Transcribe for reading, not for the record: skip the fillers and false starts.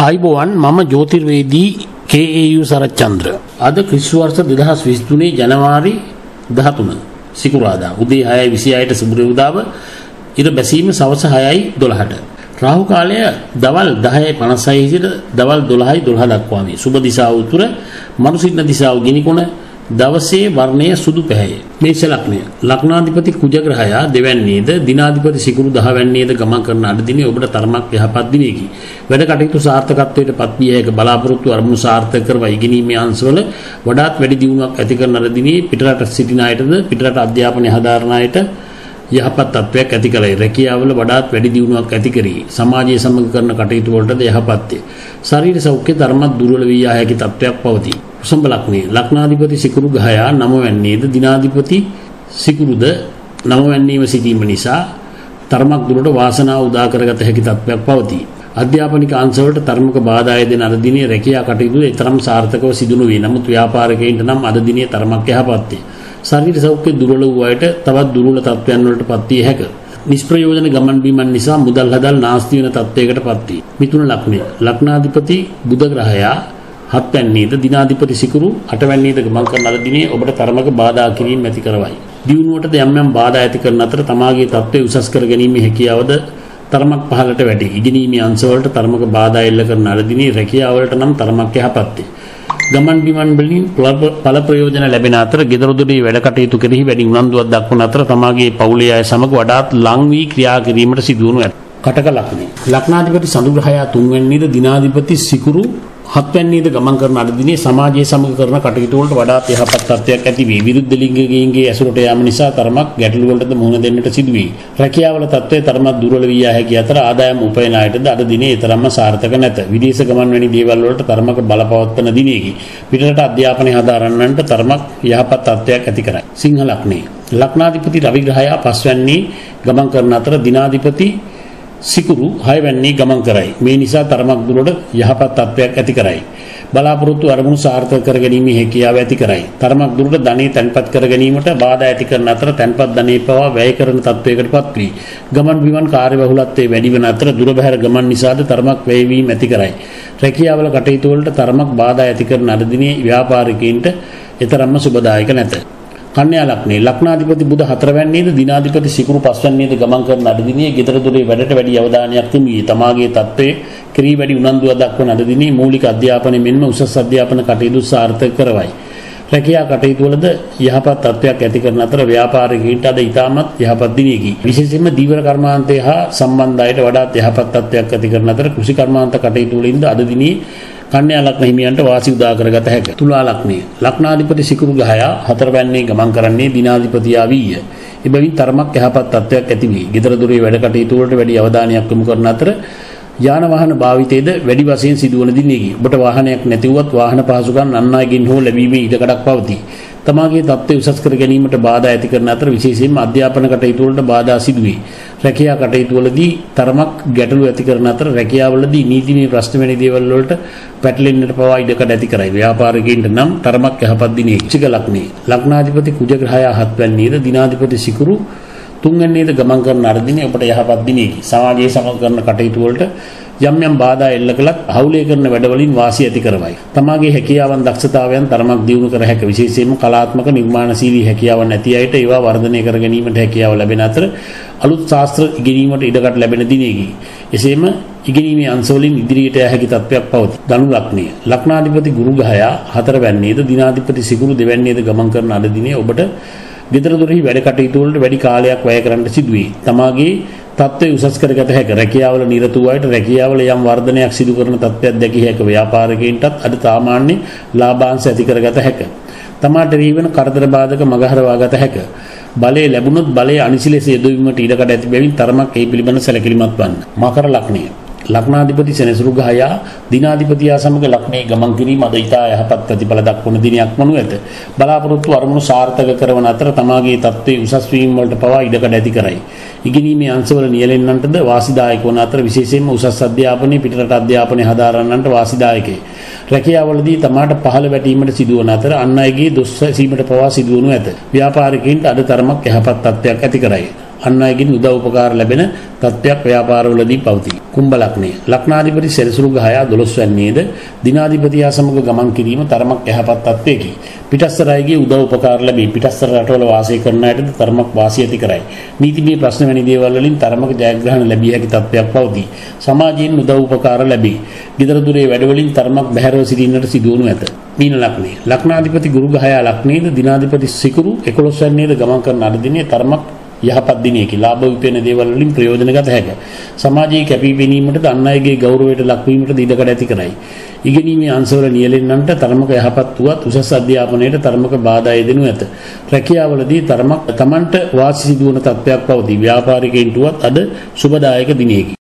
ආයිබෝවන් මම ජෝතිර්වේදී KAU සරච්චන්ද්‍ර. අද ක්‍රිස්තු වර්ෂ 2023 ජනවාරි 13 සිකුරාදා උදේ 6:26ට සුබුරු උදාව ඉර බැසීම සවස 6:12ට. රාහු කාලය දවල් 10:56 සිට දවල් 12:12 දක්වා වේ. සුබ දිශාව උතුර, මනුසින්න දිශාව ගිනිකොන, දවසේ වර්ණය සුදු පැහැය. මේෂ ලග්නය. ලග්නාධිපති කුජ ග්‍රහයා දෙවැන්නේද දිනාධිපති සිකුරු 10 වැන්නේද ගමන් කරන අද දිනේ ඔබට තරමක් යහපත් දිනයකි. වැඩ කටයුතු සාර්ථකත්වයට පත් විය හැක බලාපොරොත්තු අරමුණු සාර්ථක කරව ඉගෙනීමේ අංශවල වඩාත් වැඩි දියුණුවක් ඇති කරන අද දිනේ පිටරට සිටින අයටද පිටරට අධ්‍යාපනය හදාරන අයට යහපත් තත්වයක් ඇති කරයි. රැකියාවල වඩාත් වැඩි දියුණුවක් ඇති කරයි. සමාජයේ සමග කරන කටයුතු වලටද යහපත්ය. ශරීර සෞඛ්‍ය ධර්මත් දුර්වල වී යා හැකි තත්වයක් පවතී. වෘෂභ ලග්නයේ ලග්නාධිපති සිකුරු ග්‍රහයා 9 වැන්නේද දිනාධිපති සිකුරුද 9 වැන්නේම සිටීම නිසා තරමක් දුරට වාසනාව උදා කරගත හැකි තත්වයක් පවතී. අධ්‍යාපනික අංශවලට තරමක බාධා යෙදෙන අද දිනේ රැකියා කටයුතු තරම් සාර්ථකව සිදු නොවේ. නමුත් ව්‍යාපාරිකයින්ට නම් අද දිනේ තරමක් යහපත්ය. ශරීර සෞඛ්‍ය දුර්වල වූ අයට තවත් දුර්වල තත්ත්වයන් වලට පත් විය හැක. නිෂ්ප්‍රයෝජන ගමන් බිමන් නිසා මුදල් හදල් නාස්ති වෙන තත්ත්වයකට පත් වී. මිථුන ලග්නය ලග්නාධිපති බුධ ග්‍රහයා 7 වැන්නේද දිනාධිපති සිකුරු 8 වැන්නේද ගමන් කරන අද දිනේ ඔබට තරමක බාධා කිරීම ඇති කරවයි. දියුණුවටද යම් යම් බාධා ඇති කරන අතර තමාගේ තත්ත්වය උසස් කර ගැනීමේ හැකියාවද තරමක් පහළට වැඩි. ඉගෙනීමේ අංශවලට තරමක බාධා එල්ල කරන අද දිනේ රැකියාවලට නම් තරමක් යහපත්ය. ගමන් බිමන් වලින් ඵල ප්‍රයෝජන ලැබෙන අතර ගෙදර දොරේ වැඩ කටයුතු කෙරෙහි වැඩි උනන්දුවක් දක්වන අතර තමාගේ පවුලේ අය සමග වඩාත් ලං වී ක්‍රියා කිරීමට සිදුවනු ඇත. කටක ලග්නය ලග්නාධිපති සඳු ග්‍රහයා 3 වැන්නේද දිනාධිපති සිකුරු 7 වැන්නේද ගමන් කරන අද දිනේ සමාජයේ සමග කරන කටයුතු වලට වඩාත් යහපත් තත්ත්වයක් ඇති වී විරුද්ධ ලිංගිකයින්ගේ ඇසුරට යාම නිසා තරමක් ගැටලු වලටද මුහුණ දෙන්නට සිදු වී. රැකියාවල තත්ත්වය තරමක් දුර්වල වී යා හැකි අතර ආදායම් උපයන අයටද අද දිනේ තරම්ම සාර්ථක නැත. විදේශ ගමන් වැනි දේවල් වලට තරමක බලපවත්වන දිනයකි. පිටරට අධ්‍යාපනය හදාරන්නන්ට තරමක් යහපත් තත්ත්වයක් ඇති කරයි. සිංහ ලග්නයේ ලග්නාධිපති රවි ග්‍රහයා 5 වැන්නේ ගමන් කරන අතර දිනාධිපති සිකුරු 6 වැන්නේ ගමන් කරයි. මේ නිසා තරමක් දුරට යහපත් තත්ත්වයක් ඇති කරයි. බලාපොරොත්තු අරමුණු සාර්ථක කර ගැනීමේ හැකියාව ඇති කරයි. තරමක් දුරට ධනෙ තැන්පත් කර ගැනීමට බාධා ඇති කරන අතර තැන්පත් ධනෙ පවා වැය කරන තත්වයකටපත් වී. ගමන් බිමන් කාර්යබහුලත්වයේ වැඩි වෙන අතර දුර බැහැර ගමන් නිසාද තරමක් වැය වීම ඇති කරයි. රැකියාවල කටයුතු වලට තරමක් බාධා ඇති කරන අද දිනේ ව්‍යාපාරිකයින්ට එතරම්ම සුබදායක නැත. කන්‍යා ලග්නයේ ලග්නාධිපති බුධ 4 වැන්නේද දිනාධිපති සිකුරු 5 වැන්නේද ගමන් කරන අද දිනේ ගෙදර දොරේ වැඩට වැඩි අවධානයක් යොමු වී තමාගේ තත්ත්වයේ ක්‍රී වැඩි උනන්දුවක් දක්වන අද දිනේ මූලික අධ්‍යාපනය මෙන්ම උසස් අධ්‍යාපන කටයුතු සාර්ථක කරවයි. රැකියා කටයුතු වලද යහපත් තත්ත්වයක් ඇති කරන අතර ව්‍යාපාරිකයින්ට අද ඉතාමත් යහපත් දිනයකි. විශේෂයෙන්ම දීවර කර්මාන්තය හා සම්බන්ධ අයට වඩාත් යහපත් තත්ත්වයක් ඇති කරන අතර කෘෂි කර්මාන්ත කටයුතු වලින්ද අද දිනේ කන්‍යා ලග්න හිමියන්ට වාසි උදා කරගත හැකිය. තුලා ලග්නයේ ලග්නාධිපති සිකුරු ග්‍රහයා 4 වැන්නේ ගමන් කරන්නේ දිනාධිපතියා වීය. එබැවින් තරමක් යහපත් තත්ත්වයක් ඇති වී. ගෙදර දොරේ වැඩ කටයුතු වලට වැඩි අවධානයක් යොමු කරන අතර යාන වාහන භාවිතයේද වැඩි වශයෙන් සිදුවන දිනයකි. ඔබට වාහනයක් නැතිවුවත් වාහන පහසුකම් අන් අයගෙන් හෝ ලැබීමේ ඉඩකඩක් පවතී. තමාගේ තත්ත්වය උසස් කර ගැනීමට බාධා ඇති කරන අතර විශේෂයෙන්ම අධ්‍යාපන කටයුතු වලට බාධා සිදුවේ. රැකියා කටයුතු වලදී තරමක් ගැටලු ඇති කරන අතර රැකියාවලදී නීතිමය ප්‍රශ්න වැනි දේවල් වලට පැටලෙන්නට පවා ඉඩකඩ ඇති කරයි. ව්‍යාපාරිකයින්ට නම් තරමක් යහපත් දිනයකි. වෘශ්චික ලග්නයේ ලග්නාධිපති කුජ ග්‍රහයා 7 වැන්නේද දිනාධිපති සිකුරු 3 වැන්නේද ගමන් කරන අද දිනේ ඔබට යහපත් දිනයකි. සමාජයේ සමග කරන කටයුතු වලට යම් යම් බාධා එල්ල කළත් අහුලේ කරන වැඩවලින් වාසිය ඇති කරවයි. තමාගේ හැකියාවන් දක්ෂතාවයන් තරමක් දියුණු කර හැක. විශේෂයෙන්ම කලාත්මක නිර්මාණශීලී හැකියාවන් නැති අයට ඒවා වර්ධනය කර ගැනීමට හැකියාව ලැබෙන අතර අලුත් ශාස්ත්‍ර ඉගෙනීමට ඉඩකඩ ලැබෙන දිනයකි. එසේම ඉගෙනීමේ අංශවලින් ඉදිරියට යා හැකි තත්ත්වයක් පවතී. ධනු ලග්නය ලග්නාධිපති ගුරු ග්‍රහයා 4 වැන්නේද දිනාධිපති සිකුරු 2 වැන්නේද ගමන් කරන අද දිනේ ඔබට ගෙදර දොරෙහි වැඩ කටයුතු වලට වැඩි කාලයක් වැය කරන්න සිදුවේ. තමාගේ තත්ත්වය උසස් කරගත හැක. රැකියාවල නිරත වූ අයට රැකියාවල යම් වර්ධනයක් සිදු කරන තත්ත්වයක් දැකිය හැක. ව්‍යාපාරිකයින්ටත් අද සාමාන්‍ය ලාභාංශ ඇති කරගත හැක. තමාට රීවන කරදර බාධක මගහරවා ගත හැක. බලය ලැබුණොත් බලය අනිසිලෙස යෙදවීමට ඉඩකඩ ඇති බැවින් තරමක් ඒ පිළිබඳ සැලකිලිමත් වන්න. මකර ලග්නය ලග්නාධිපති සෙනසුරු ග්‍රහයා දිනාධිපතියා සමග ලග්නයේ ගමන් කිරීම අද ඉතා යහපත් ප්‍රතිඵල දක්වන දිනයක් වනු ඇත. බලාපොරොත්තු අරමුණු සාර්ථක කරවන අතර තමාගේ තත්ත්වයේ උසස් වීම වලට පවා ඉඩකඩ ඇති කරයි. ඉගෙනීමේ අංශවල නියැලෙන්නන්ටද වාසිදායක වන අතර විශේෂයෙන්ම උසස් අධ්‍යාපනයේ පිටරට අධ්‍යාපනය හදාරන්නන්ට වාසිදායකයි. රැකියාවලදී තමාට පහළ වැටීමට සිදුවන අතර අන් අයගේ දොස් සීමට පවා සිදුවනු ඇත. ව්‍යාපාරිකයින්ට අද තරමක් යහපත් තත්ත්වයක් ඇති කරයි. අන් අයගෙන් උදව් උපකාර ලැබෙන තත්ත්වයක් ව්‍යාපාරවලදී පවතී. කුම්භ ලග්නය. ලග්නාධිපති සෙනසුරු ග්‍රහයා 12 වැන්නේද දිනාධිපතියා සමග ගමන් කිරීම තරමක් යහපත් තත්ත්වයකි. පිටස්තර අයගේ උදව් උපකාර ලැබී පිටස්තර රටවල වාසය කරන අයටද තරමක් වාසිය ඇති කරයි. නීතිමය ප්‍රශ්න වැනි දේවල් වලින් තරමක ජයග්‍රහණ ලැබිය හැකි තත්ත්වයක් පවතී. සමාජයෙන් උදව් උපකාර ලැබේ. ගෙදර දොරේ වැඩවලින් තරමක් බැහැරව සිටින්නට සිදුවනු ඇත. මීන ලග්නය. ලග්නාධිපති ගුරු ග්‍රහයා ලග්නයේද දිනාධිපති සිකුරු 11 වැන්නේද ගමන් කරන අද දිනේ තරමක් යහපත් දිනයකි. ලාභ විපෙන දේවල් වලින් ප්‍රයෝජන ගත හැකිය. සමාජයේ කැපී පෙනීමට අන් අයගේ ගෞරවයට ලක්වීමට ඉඩකඩ ඇති කරයි. ඉගෙනීමේ අංශවල නියැලෙන්නන්ට තරමක යහපත් වුවත් උසස් අධ්‍යාපනයට තරමක බාධා යෙදෙනු ඇත. රැකියාවලදී තරමක් තමන්ට වාසි සිදුවන තත්ත්වයක් පවතී. ව්‍යාපාරිකයින්ට අද සුබදායක දිනයකි.